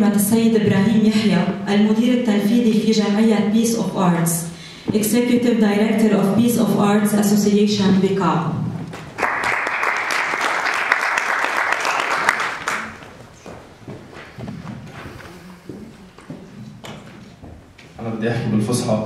خدمة السيد إبراهيم يحيى المدير التنفيذي في جمعية Peace of Arts Executive Director of Peace of Arts Association بكاب. أنا بدي أحكي بالفصحى.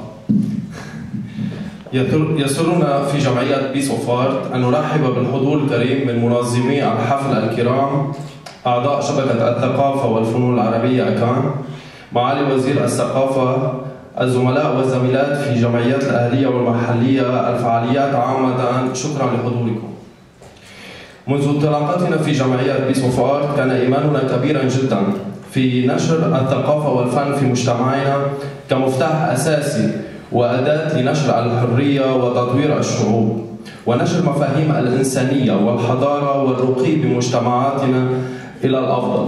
يسرنا في جمعية بيس أوف آرت أن نرحب بالحضور الكريم من منظمي الحفل الكرام، أعضاء شبكة الثقافة والفنون العربية أكان، معالي وزير الثقافة، الزملاء والزميلات في جمعيات الأهلية والمحلية، الفعاليات عامة. شكرا لحضوركم. منذ انطلاقتنا في جمعية بيس أوف آرت كان إيماننا كبيرا جدا في نشر الثقافة والفن في مجتمعنا كمفتاح أساسي وأداة لنشر الحرية وتطوير الشعوب ونشر مفاهيم الإنسانية والحضارة والرقي بمجتمعاتنا إلى الأفضل.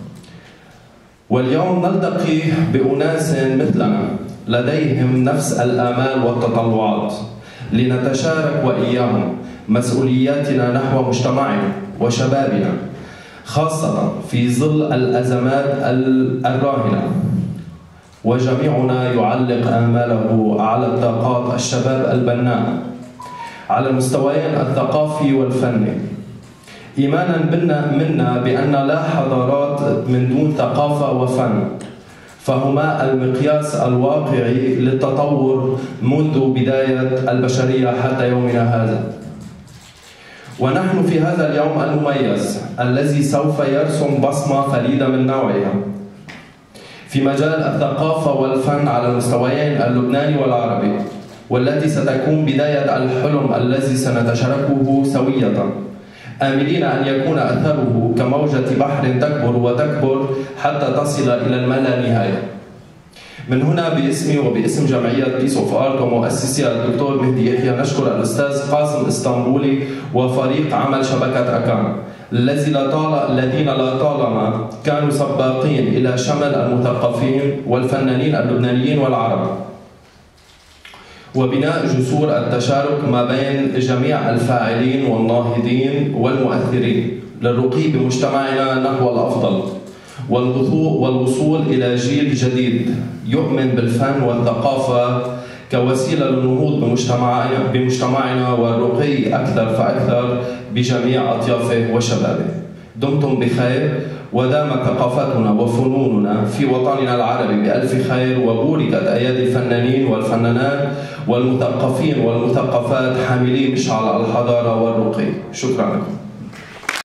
واليوم نلتقي بأناس مثلنا لديهم نفس الآمال والتطلعات لنتشارك وإياهم مسؤولياتنا نحو مجتمعنا وشبابنا، خاصة في ظل الأزمات الراهنة. وجميعنا يعلق آماله على طاقات الشباب البناء على المستويين الثقافي والفني، إيمانا منا بأن لا حضارات من دون ثقافة وفن، فهما المقياس الواقعي للتطور منذ بداية البشرية حتى يومنا هذا. ونحن في هذا اليوم المميز الذي سوف يرسم بصمة فريدة من نوعها في مجال الثقافة والفن على المستويين اللبناني والعربي، والتي ستكون بداية الحلم الذي سنتشاركه سوية، آملين أن يكون أثره كموجة بحر تكبر وتكبر حتى تصل إلى اللا نهاية. من هنا باسمي وباسم جمعية بيس أوف آرت ومؤسسها الدكتور مهدي يحيى نشكر الأستاذ قاسم اسطنبولي وفريق عمل شبكة أكان الذين لا طالما كانوا سباقين إلى شمل المثقفين والفنانين اللبنانيين والعرب وبناء جسور التشارك ما بين جميع الفاعلين والناهضين والمؤثرين للرقي بمجتمعنا نحو الأفضل والوصول إلى جيل جديد يؤمن بالفن والثقافة كوسيلة للنهوض بمجتمعنا والرقي أكثر فأكثر بجميع أطيافه وشبابه. دمتم بخير ودامت ثقافتنا وفنوننا في وطننا العربي بألف خير، وبوركت أيادي الفنانين والفنانات والمثقفين والمثقفات حاملي مشعل الحضارة والرقي. شكرا لكم.